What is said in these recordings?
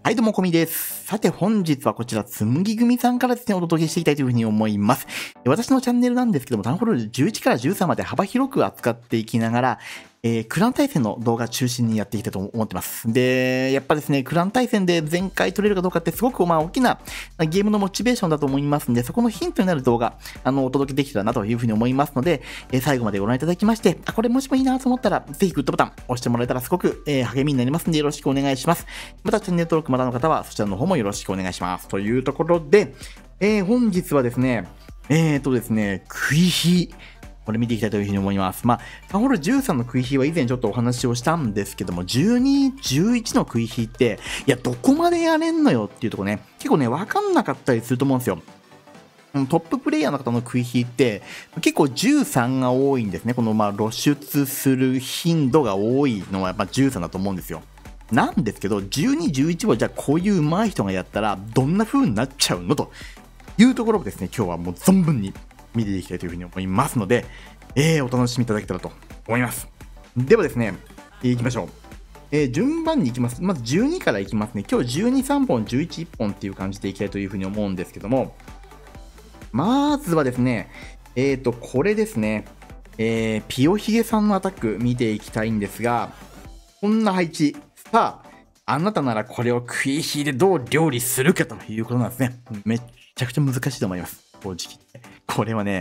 はい、どうも、こみです。さて、本日はこちら、つむぎ組さんからですね、お届けしていきたいというふうに思います。私のチャンネルなんですけども、タウンホール11から13まで幅広く扱っていきながら、クラン対戦の動画中心にやっていきたいと思ってます。で、やっぱですね、クラン対戦で全回取れるかどうかってすごく大きなゲームのモチベーションだと思いますので、そこのヒントになる動画、お届けできたらなというふうに思いますので、最後までご覧いただきまして、これもしもいいなと思ったら、ぜひグッドボタン押してもらえたらすごく、励みになりますので、よろしくお願いします。またチャンネル登録まだの方は、そちらの方もよろしくお願いします。というところで、本日はですね、食い火。これ見ていきたいというふうに思います。タウンホール13の食い火は以前ちょっとお話をしたんですけども、12、11の食い火って、いや、どこまでやれんのよっていうところね、結構ね、わかんなかったりすると思うんですよ。トッププレイヤーの方の食い火って、結構13が多いんですね。この露出する頻度が多いのはやっぱ13だと思うんですよ。なんですけど、12、11をじゃあこういう上手い人がやったら、どんな風になっちゃうのというところをですね、今日はもう存分に見ていきたいというふうに思いますので、お楽しみいただけたらと思います。ではですね、行きましょう。順番に行きます。まず12から行きますね。今日12、3本、11、1本っていう感じでいきたいというふうに思うんですけども、まずはですね、これですね、ピヨヒゲさんのアタック見ていきたいんですが、こんな配置。さあ、あなたならこれを食い火でどう料理するかということなんですね。めっちゃくちゃ難しいと思います。正直。これはね、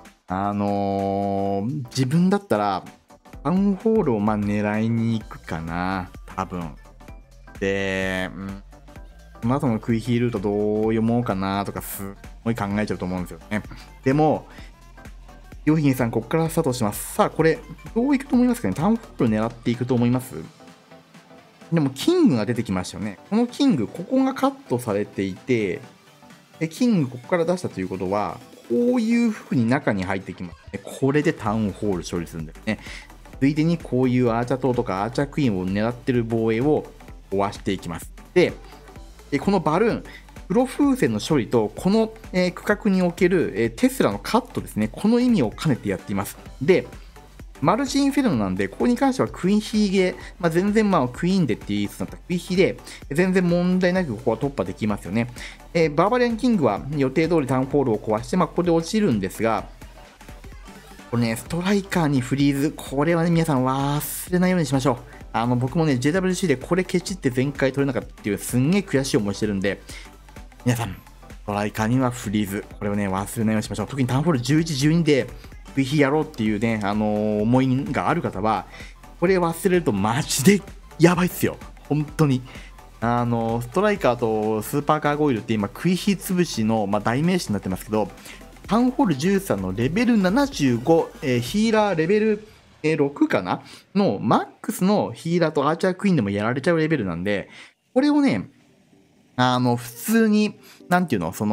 自分だったら、タウンホールを狙いに行くかな。多分。で、その後の食い火ルートどう読もうかなとかすごい考えちゃうと思うんですよね。でも、ヨヒゲさん、ここからスタートします。さあ、これ、どういくと思いますかね。タウンホール狙っていくと思います？でも、キングが出てきましたよね。このキング、ここがカットされていて、でキングここから出したということは、こういう風に中に入ってきますね。これでタウンホール処理するんですね。ついでにこういうアーチャー島とかアーチャークイーンを狙ってる防衛を壊していきます。で、このバルーン、黒風船の処理と、この、区画における、テスラのカットですね。この意味を兼ねてやっています。で、マルチインフェルノなんで、ここに関してはクイーンヒーゲ、全然クイーンでっていう言い方だったらクイーンヒーで、全然問題なくここは突破できますよね。バーバリアンキングは予定通りタウンホールを壊して、ここで落ちるんですが、これね、ストライカーにフリーズ、これはね、皆さん忘れないようにしましょう。僕もね、JWC でこれケチって全回取れなかったっていう、すんげえ悔しい思いしてるんで、皆さん、ストライカーにはフリーズ、これをね、忘れないようにしましょう。特にタウンホール11、12で、食い火やろうっていうね、思いがある方は、これ忘れるとマジでやばいっすよ。本当に。ストライカーとスーパーカーゴイルって今、食い火潰しの、代名詞になってますけど、タウンホール13のレベル75、ヒーラーレベル、6かなのマックスのヒーラーとアーチャークイーンでもやられちゃうレベルなんで、これをね、普通に、なんていうの、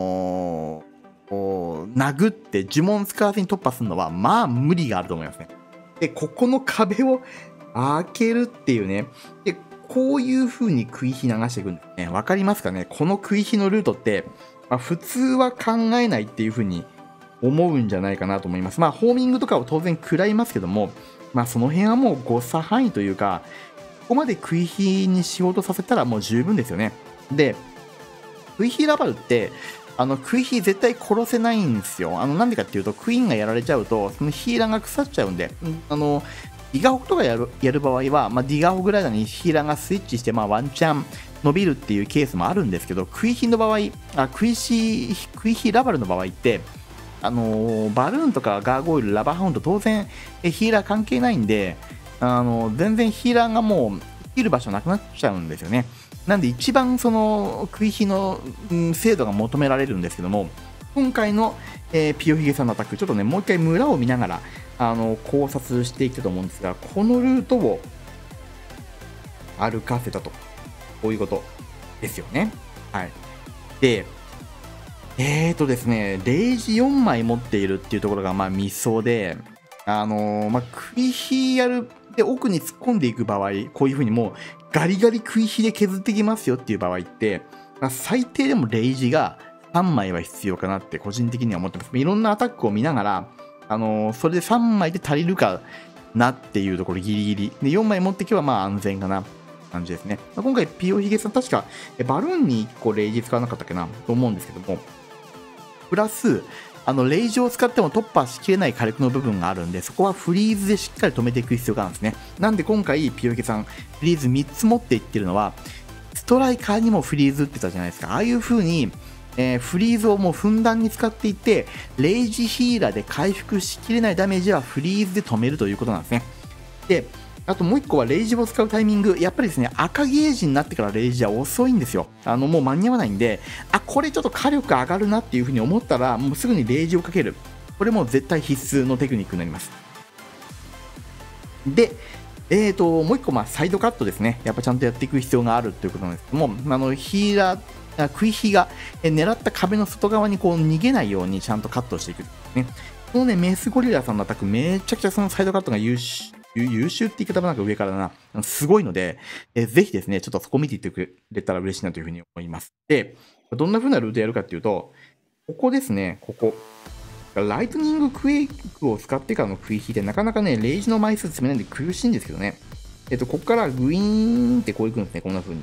殴って呪文使わずに突破するのは無理があると思いますね。で、ここの壁を開けるっていうね。で、こういう風に食い火流していくんですね。わかりますかね。この食い火のルートって、普通は考えないっていう風に思うんじゃないかなと思います。ホーミングとかは当然食らいますけども、その辺はもう誤差範囲というか、ここまで食い火に仕事させたらもう十分ですよね。で、食い火ラバルって、食い火絶対殺せないんですよ。なんでかっていうと、クイーンがやられちゃうと、そのヒーラーが腐っちゃうんで、ディガホとかやる場合は、ディガホぐらいにヒーラーがスイッチして、ワンチャン伸びるっていうケースもあるんですけど、食い火の場合、食い火ラバルの場合って、バルーンとかガーゴイル、ラバーハウンド、当然、ヒーラー関係ないんで、全然ヒーラーがもう、生きる場所なくなっちゃうんですよね。なんで一番その食い火の精度が求められるんですけども、今回の、ピヨヒゲさんのアタック、ちょっとね、もう一回村を見ながら考察していきたいと思うんですが、このルートを歩かせたと、こういうことですよね。はい。で、ですね、レイジ4枚持っているっていうところがミソで、食い火やるで奥に突っ込んでいく場合、こういう風にもうガリガリ食い火で削ってきますよっていう場合って、最低でもレイジが3枚は必要かなって個人的には思ってます。いろんなアタックを見ながら、それで3枚で足りるかなっていうところギリギリ。で、4枚持っていけば安全かな。 感じですね。今回、ピオヒゲさん、確かバルーンに1個レイジ使わなかったっけなと思うんですけども、プラス、レイジを使っても突破しきれない火力の部分があるんで、そこはフリーズでしっかり止めていく必要があるんですね。なんで今回、ピオヒゲさん、フリーズ3つ持っていってるのは、ストライカーにもフリーズってたじゃないですか。ああいう風に、フリーズをもうふんだんに使っていって、レイジヒーラーで回復しきれないダメージはフリーズで止めるということなんですね。で、あともう1個はレイジを使うタイミング、やっぱりですね、赤ゲージになってからレイジは遅いんですよ。もう間に合わないんで、これちょっと火力上がるなっていう風に思ったら、もうすぐにレイジをかける。これも絶対必須のテクニックになります。で、もう1個、サイドカットですね。やっぱちゃんとやっていく必要があるということなんですけども、ヒーラー、クイヒが狙った壁の外側にこう逃げないようにちゃんとカットしていく、ね。このね、メスゴリラさんのアタック、めちゃくちゃそのサイドカットが優秀って言い方もなんか上からだな、すごいので、ぜひですね、ちょっとそこ見ていってくれたら嬉しいなというふうに思います。で、どんな風なルートやるかっていうと、ここですね、ここ。ライトニングクエイクを使ってからのクイヒってなかなかね、レイジの枚数詰めないんで苦しいんですけどね。ここからグイーンってこういくんですね、こんな風に。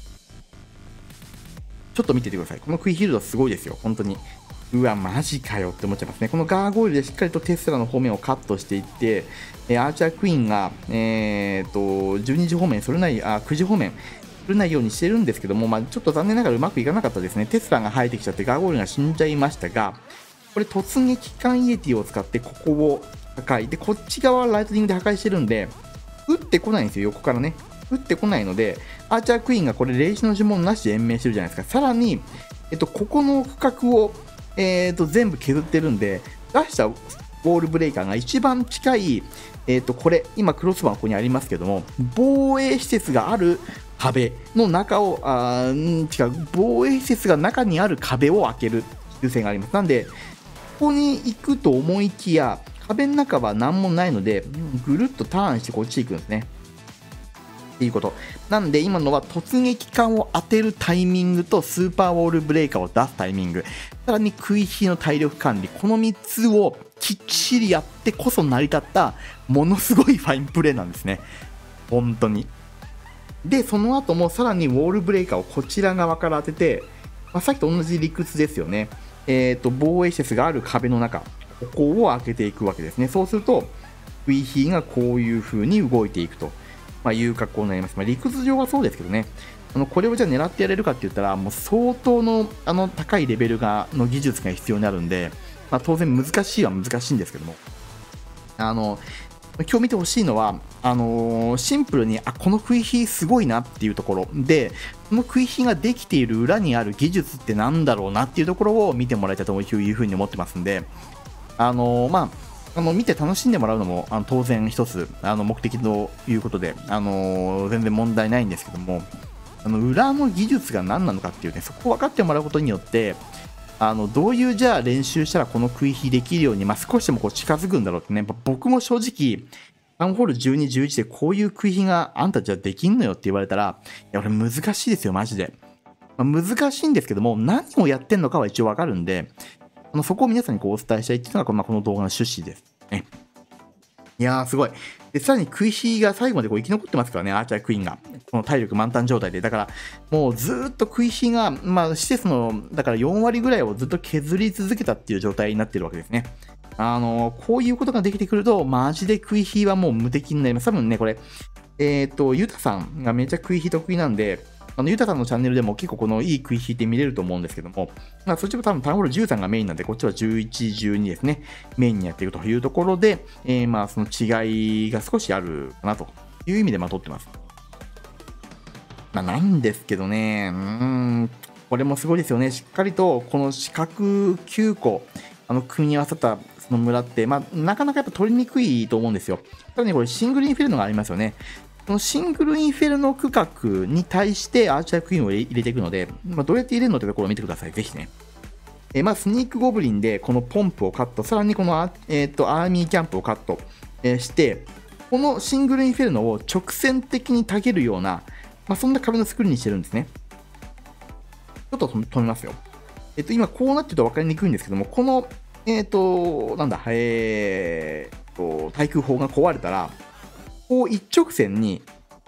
ちょっと見ててください。このクイヒールドすごいですよ、本当に。うわ、マジかよって思っちゃいますね。このガーゴイルでしっかりとテスラの方面をカットしていって、アーチャークイーンが、12時方面、9時方面、それないようにしてるんですけども、ちょっと残念ながらうまくいかなかったですね。テスラが生えてきちゃって、ガーゴイルが死んじゃいましたが、これ突撃艦イエティを使ってここを破壊。で、こっち側はライトニングで破壊してるんで、撃ってこないんですよ、横からね。撃ってこないので、アーチャークイーンがこれ、レイジの呪文なしで延命してるじゃないですか。さらに、ここの区画を、全部削ってるんで、出したウォールブレイカーが一番近い、これ、今、クロスバーここにありますけども、防衛施設がある壁の中を、防衛施設が中にある壁を開ける必要性があります。なんで、ここに行くと思いきや、壁の中は何もないので、ぐるっとターンしてこっち行くんですね。っていうこと。なんで今のは突撃艦を当てるタイミングとスーパーウォールブレーカーを出すタイミング、さらにクイヒの体力管理、この3つをきっちりやってこそ成り立ったものすごいファインプレーなんですね。本当に。で、その後もさらにウォールブレーカーをこちら側から当てて、さっきと同じ理屈ですよね。防衛施設がある壁の中、ここを開けていくわけですね。そうすると、クイヒがこういう風に動いていくと。いう格好になります。理屈上はそうですけどね、これをじゃあ狙ってやれるかって言ったら、もう相当の高いレベルの技術が必要になるんで、当然難しいは難しいんですけども、今日見てほしいのは、シンプルに、このクイヒすごいなっていうところで、このクイヒができている裏にある技術ってなんだろうなっていうところを見てもらいたいというふうに思ってますんで、見て楽しんでもらうのも当然一つ目的ということで、全然問題ないんですけども、裏の技術が何なのかっていうね、そこを分かってもらうことによって、どういうじゃあ練習したらこのクイヒできるように、少しでもこう近づくんだろうってね、僕も正直、タウンホール12、11でこういうクイヒがあんたじゃできんのよって言われたら、いや、俺難しいですよ、マジで。難しいんですけども、何をやってんのかは一応分かるんで、そこを皆さんにこうお伝えしたいっていうのがこの動画の趣旨ですね。いやーすごい。で、さらにクイヒが最後までこう生き残ってますからね、アーチャークイーンが。この体力満タン状態で。だから、もうずーっとクイヒが、施設の、だから4割ぐらいをずっと削り続けたっていう状態になってるわけですね。こういうことができてくると、マジでクイヒはもう無敵になります。多分ね、これ、ユタさんがめちゃクイヒ得意なんで、ユタさんのチャンネルでも結構このいいクイヒって見れると思うんですけども、そっちも多分タウンホール13がメインなんで、こっちは11、12ですね、メインにやっていくというところで、その違いが少しあるかなという意味で撮ってます。なんですけどね、これもすごいですよね。しっかりとこの四角9個、組み合わさったその村って、なかなかやっぱ取りにくいと思うんですよ。ただね、これシングルインフェルノがありますよね。このシングルインフェルノ区画に対してアーチャークイーンを入れていくので、どうやって入れるのというところを見てください。ぜひね。スニークゴブリンでこのポンプをカット、さらにこのアーミーキャンプをカット、して、このシングルインフェルノを直線的にたげるような、そんな壁の作りにしてるんですね。ちょっと止めますよ。今こうなってると分かりにくいんですけども、この、なんだ、対空砲が壊れたら、こう一直線に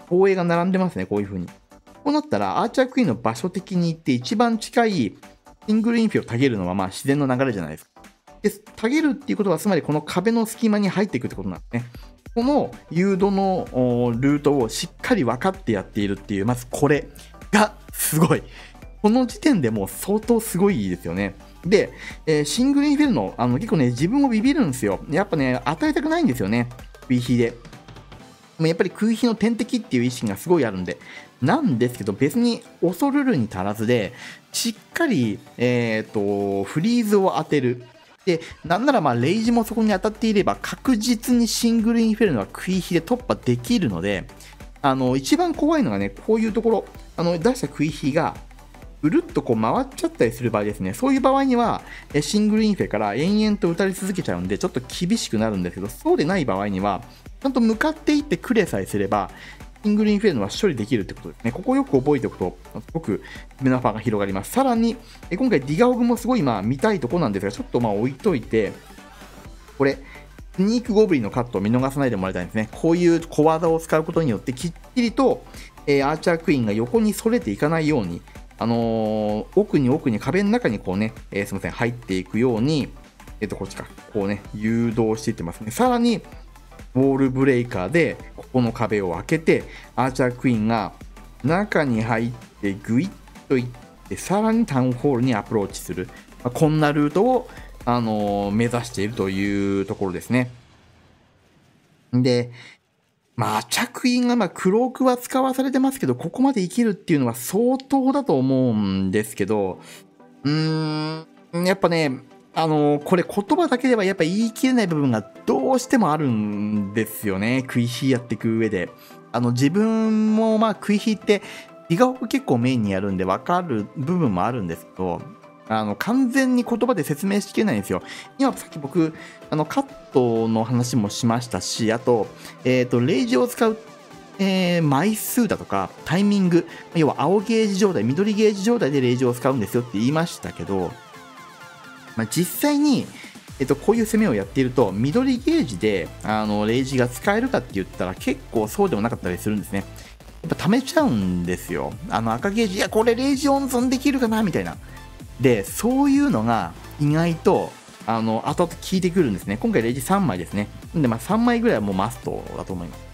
防衛が並んでますね、こういう風に。こうなったら、アーチャークイーンの場所的に言って一番近いシングルインフェをたげるのはまあ自然の流れじゃないですか。で、たげるっていうことは、つまりこの壁の隙間に入っていくってことなんですね。この誘導のルートをしっかり分かってやっているっていう、まずこれがすごい。この時点でもう相当すごいですよね。で、シングルインフェルノ、結構ね、自分もビビるんですよ。やっぱね、与えたくないんですよね。食い火で。やっぱり食い火の天敵っていう意識がすごいあるんで。なんですけど、別に恐るるに足らずで、しっかり、フリーズを当てる。で、なんならまあ、レイジもそこに当たっていれば、確実にシングルインフェルノは食い火で突破できるので、一番怖いのがね、こういうところ、出した食い火が、ぐるっとこう回っちゃったりする場合ですね。そういう場合には、シングルインフェから延々と打たれ続けちゃうんで、ちょっと厳しくなるんですけど、そうでない場合には、ちゃんと向かっていってくれさえすれば、シングルインフェルノは処理できるってことですね。ここをよく覚えておくと、すごく目の幅が広がります。さらに、今回ディガオグもすごい見たいとこなんですが、ちょっと置いといて、これ、スニークゴブリンのカットを見逃さないでもらいたいんですね。こういう小技を使うことによって、きっちりと、アーチャークイーンが横にそれていかないように、奥に壁の中にこうね、すみません、入っていくように、こっちか、こうね、誘導していってますね。さらに、ウォールブレイカーで、ここの壁を開けて、アーチャークイーンが中に入って、グイッといって、さらにタウンホールにアプローチする。こんなルートを、目指しているというところですね。で、着印がクロークは使わされてますけど、ここまで生きるっていうのは相当だと思うんですけど、やっぱね、これ言葉だけではやっぱ言い切れない部分がどうしてもあるんですよね。食い火やっていく上で。自分も食い火って、ディガオグ結構メインにやるんで分かる部分もあるんですけど、完全に言葉で説明しきれないんですよ。今さっき僕、カットの話もしましたし、あと、レイジを使う、枚数だとか、タイミング、要は青ゲージ状態、緑ゲージ状態でレイジを使うんですよって言いましたけど、実際に、こういう攻めをやっていると、緑ゲージで、レイジが使えるかって言ったら結構そうでもなかったりするんですね。やっぱ貯めちゃうんですよ。赤ゲージ、いや、これレイジ温存できるかなみたいな。で、そういうのが意外と、後々効いてくるんですね。今回レイジ3枚ですね。で、3枚ぐらいはもうマストだと思います。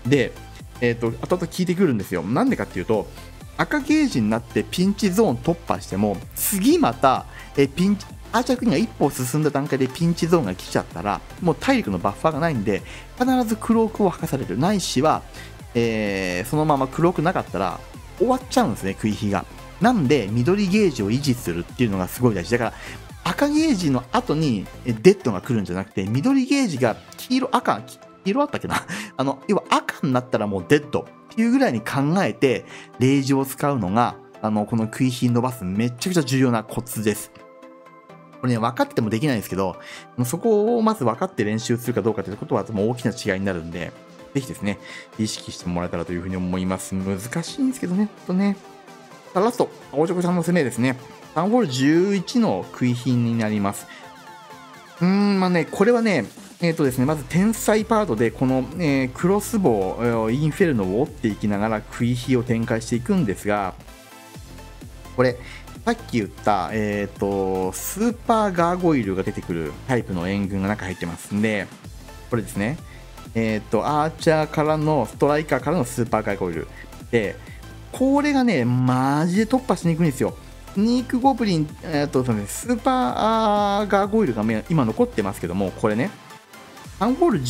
で、後々効いてくるんですよ。なんでかっていうと、赤ゲージになってピンチゾーン突破しても、次また、アーチャークイーンが一歩進んだ段階でピンチゾーンが来ちゃったら、もう体力のバッファーがないんで、必ずクロークを吐かされる。ないしは、そのままクロークなかったら終わっちゃうんですね、食い火が。なんで、緑ゲージを維持するっていうのがすごい大事。だから、赤ゲージの後にデッドが来るんじゃなくて、緑ゲージが黄色あったっけな要は赤になったらもうデッドっていうぐらいに考えて、レイジを使うのが、この食い火伸ばすめちゃくちゃ重要なコツです。これね、分かってもできないんですけど、そこをまず分かって練習するかどうかということはもう大きな違いになるんで、ぜひですね、意識してもらえたらというふうに思います。難しいんですけどね、ほんとね。ラスト、おちょこさんの攻めですね。タウンホール11の食い火になります。これはね、ですね、まず天才パートで、この、クロスボウ、インフェルノを折っていきながら食い火を展開していくんですが、これ、さっき言った、スーパーガーゴイルが出てくるタイプの援軍が中入ってますんで、これですね、アーチャーからの、ストライカーからのスーパーガーゴイル。で、これがね、マジで突破しにくいんですよ。スニークゴブリン、スーパーガーゴイルが今残ってますけども、これね、タウンホール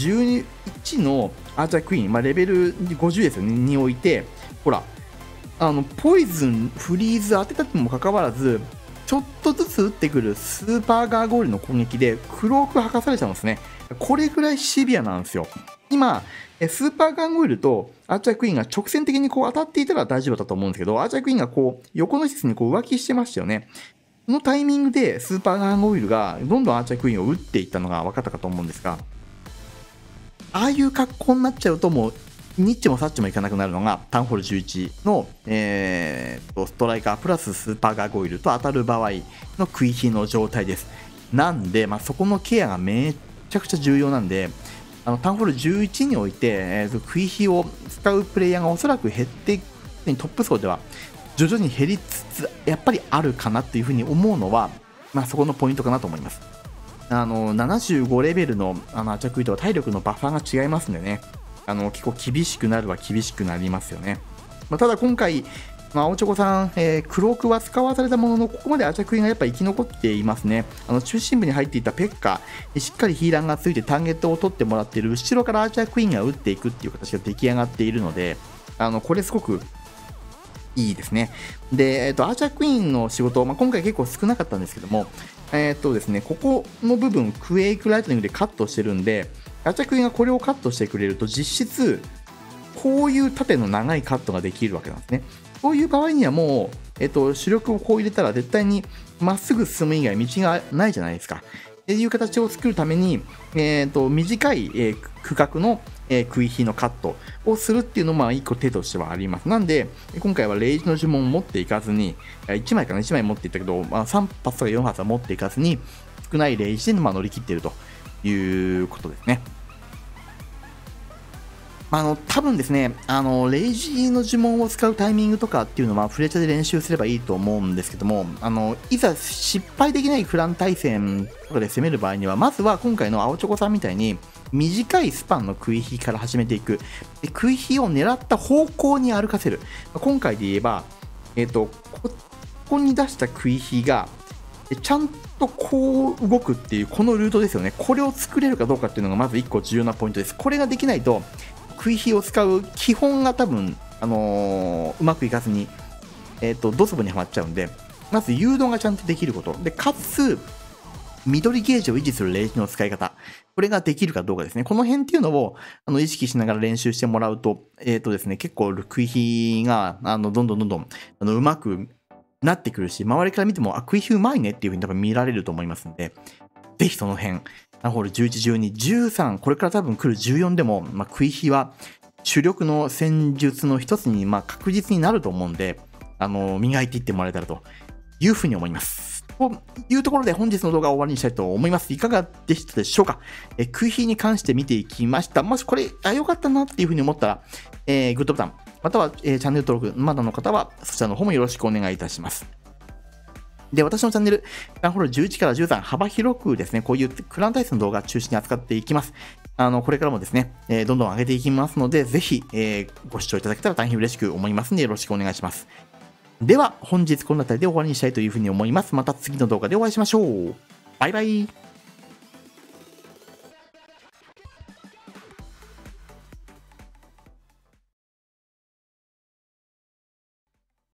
11のアーチャークイーン、レベル50ですよね、において、ほら、ポイズン、フリーズ当てたにもかかわらず、ちょっとずつ撃ってくるスーパーガーゴイルの攻撃で、クローク吐かされちゃうんですね。これぐらいシビアなんですよ。今、スーパーガンゴイルとアーチャークイーンが直線的にこう当たっていたら大丈夫だと思うんですけど、アーチャークイーンがこう横の施設にこう浮気してましたよね。そのタイミングでスーパーガンゴイルがどんどんアーチャークイーンを打っていったのが分かったかと思うんですが、ああいう格好になっちゃうともうニッチもサッチもいかなくなるのがタウンホール11の、ストライカープラススーパーガーゴイルと当たる場合の食い火の状態です。なんで、そこのケアがめちゃくちゃ重要なんで、 タウンホール11において、クイヒを使うプレイヤーがおそらく減ってトップ層では徐々に減りつつやっぱりあるかなというふうに思うのは、そこのポイントかなと思います。75レベルのアーチャークイとは体力のバッファーが違いますんでね、結構厳しくなるは厳しくなりますよね。ただ今回、青チョコさん、クロークは使わされたものの、ここまでアーチャークイーンがやっぱ生き残っていますね。中心部に入っていたペッカ、しっかりヒーラーがついてターゲットを取ってもらっている、後ろからアーチャークイーンが打っていくっていう形が出来上がっているので、これすごくいいですね。で、アーチャークイーンの仕事、今回結構少なかったんですけども、ですね、ここの部分、クエイクライトニングでカットしてるんで、アーチャークイーンがこれをカットしてくれると、実質、こういう縦の長いカットができるわけなんですね。そういう場合にはもう、主力をこう入れたら絶対にまっすぐ進む以外道がないじゃないですか。っていう形を作るために、短い、区画の、クイヒのカットをするっていうのも1個手としてはあります。なんで、今回はレイジの呪文を持っていかずに、1枚かな、1枚持っていったけど、3発とか4発は持っていかずに、少ないレイジで乗り切っているということですね。多分ですね、レイジーの呪文を使うタイミングとかっていうのは、フレチャで練習すればいいと思うんですけども、いざ失敗できないクラン対戦とかで攻める場合には、まずは今回の青チョコさんみたいに、短いスパンのクイヒから始めていく。クイヒを狙った方向に歩かせる。今回で言えば、ここに出したクイヒが、ちゃんとこう動くっていう、このルートですよね。これを作れるかどうかっていうのがまず1個重要なポイントです。これができないと、クイヒを使う基本が多分、うまくいかずに、ドツボにはまっちゃうんで、まず誘導がちゃんとできること。で、かつ、緑ゲージを維持するレイジの使い方。これができるかどうかですね。この辺っていうのを意識しながら練習してもらうと、ですね、結構クイヒがどんどんうまくなってくるし、周りから見ても、クイヒうまいねっていう風に多分見られると思いますんで、ぜひその辺、タウンホール11、12、13、これから多分来る14でも、クイヒは主力の戦術の一つに確実になると思うんで、磨いていってもらえたらというふうに思います。というところで本日の動画を終わりにしたいと思います。いかがでしたでしょうか。クイヒに関して見ていきました。もしこれ、良かったなっていうふうに思ったら、グッドボタン、または、チャンネル登録、まだの方はそちらの方もよろしくお願いいたします。で、私のチャンネル、タウンホール11から13、幅広くですね、こういうクラン対戦の動画を中心に扱っていきます。これからもですね、どんどん上げていきますので、ぜひ、ご視聴いただけたら大変嬉しく思いますので、よろしくお願いします。では、本日この辺りで終わりにしたいというふうに思います。また次の動画でお会いしましょう。バイバイ。